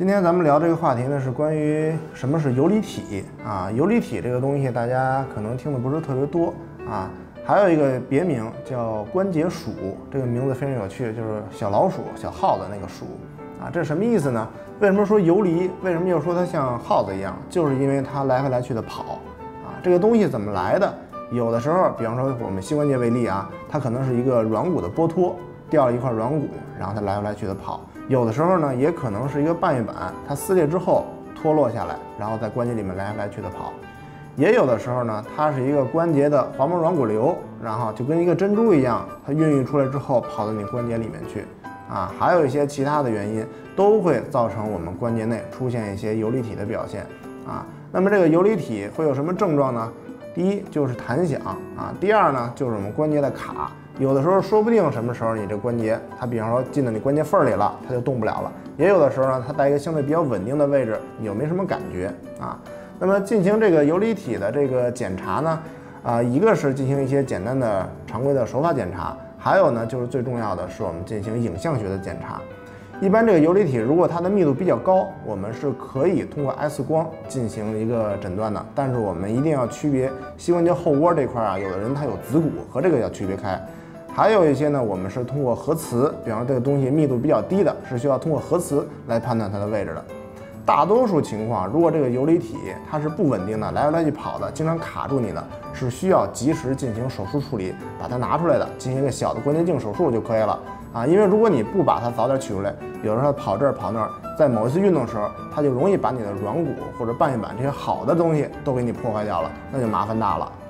今天咱们聊这个话题呢，是关于什么是游离体啊？游离体这个东西，大家可能听的不是特别多啊。还有一个别名叫关节鼠，这个名字非常有趣，就是小老鼠、小耗子那个鼠啊。这是什么意思呢？为什么说游离？为什么又说它像耗子一样？就是因为它来回来去的跑啊。这个东西怎么来的？有的时候，比方说我们膝关节为例啊，它可能是一个软骨的剥脱，掉了一块软骨，然后它来回来去的跑。有的时候呢，也可能是一个半月板，它撕裂之后脱落下来，然后在关节里面来回来去的跑。也有的时候呢，它是一个关节的滑膜软骨瘤，然后就跟一个珍珠一样，它孕育出来之后跑到你关节里面去啊。还有一些其他的原因都会造成我们关节内出现一些游离体的表现啊。那么这个游离体会有什么症状呢？第一就是弹响啊，第二呢就是我们关节的卡。有的时候说不定什么时候你这关节，它比方说进到你关节缝里了，它就动不了了。也有的时候呢，它在一个相对比较稳定的位置，你又没什么感觉啊。那么进行这个游离体的这个检查呢，一个是进行一些简单的常规的手法检查，还有呢就是最重要的是我们进行影像学的检查。一般这个游离体如果它的密度比较高，我们是可以通过 X 光进行一个诊断的，但是我们一定要区别膝关节后窝这块啊，有的人他有子骨，和这个要区别开。还有一些呢，我们是通过核磁，比方说这个东西密度比较低的，是需要通过核磁来判断它的位置的。大多数情况，如果这个游离体它是不稳定的，来回来去跑的，经常卡住你的，是需要及时进行手术处理，把它拿出来的，进行一个小的关节镜手术就可以了啊。因为如果你不把它早点取出来，有时候它跑这儿跑那儿，在某一次运动的时候，它就容易把你的软骨或者半月板这些好的东西都给你破坏掉了，那就麻烦大了。